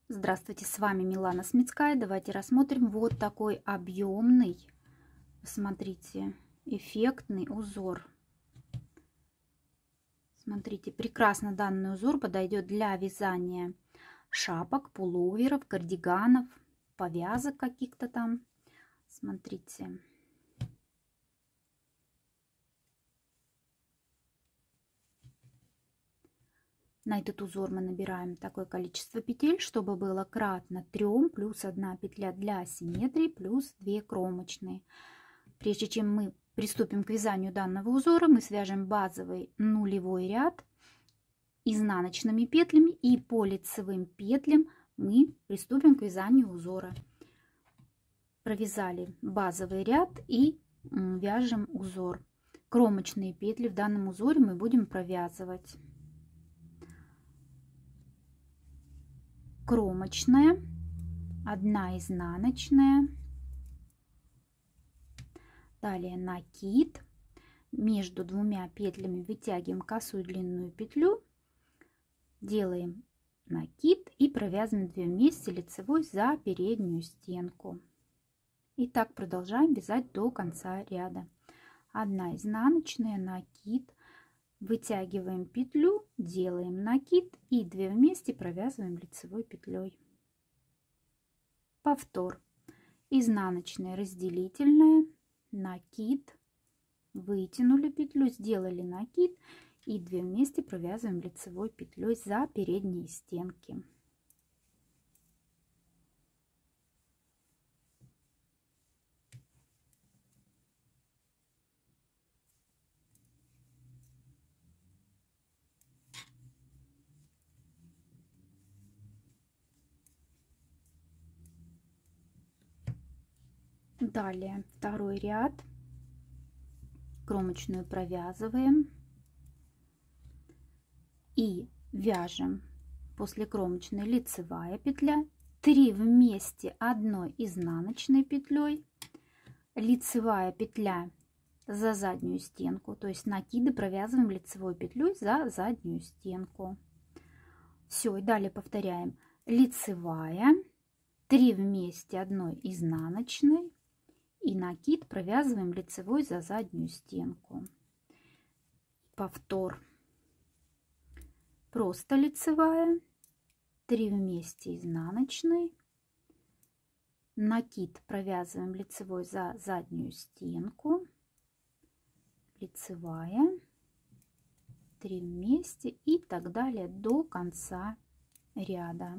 Здравствуйте, с вами Милана Смитская. Давайте рассмотрим вот такой объемный, смотрите, эффектный узор. Смотрите, прекрасно данный узор подойдет для вязания шапок, пуловеров, кардиганов, повязок каких-то там. Смотрите. На этот узор мы набираем такое количество петель, чтобы было кратно 3, плюс 1 петля для симметрии, плюс 2 кромочные. Прежде чем мы приступим к вязанию данного узора, мы свяжем базовый нулевой ряд изнаночными петлями, и по лицевым петлям мы приступим к вязанию узора. Провязали базовый ряд и вяжем узор. Кромочные петли в данном узоре мы будем провязывать. Кромочная, 1 изнаночная, далее накид, между 2 петлями вытягиваем косую длинную петлю, делаем накид и провязываем 2 вместе лицевой за переднюю стенку. И так продолжаем вязать до конца ряда. 1 изнаночная, накид, вытягиваем петлю, делаем накид и 2 вместе провязываем лицевой петлей. Повтор. Изнаночная, разделительная, накид, вытянули петлю, сделали накид и 2 вместе провязываем лицевой петлей за передние стенки. Далее второй ряд, кромочную провязываем и вяжем после кромочной лицевая петля, 3 вместе 1 изнаночной петлей, лицевая петля за заднюю стенку, то есть накиды провязываем лицевой петлей за заднюю стенку. Все, и далее повторяем: лицевая, 3 вместе 1 изнаночной и накид провязываем лицевой за заднюю стенку. Повтор. Просто лицевая, 3 вместе изнаночной, накид провязываем лицевой за заднюю стенку, лицевая, 3 вместе и так далее до конца ряда.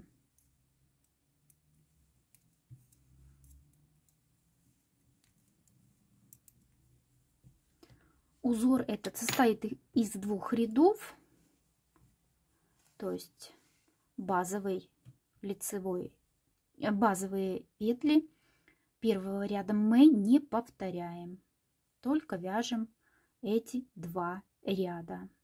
Узор этот состоит из 2 рядов, то есть базовый, лицевой, базовые петли первого ряда мы не повторяем, только вяжем эти 2 ряда.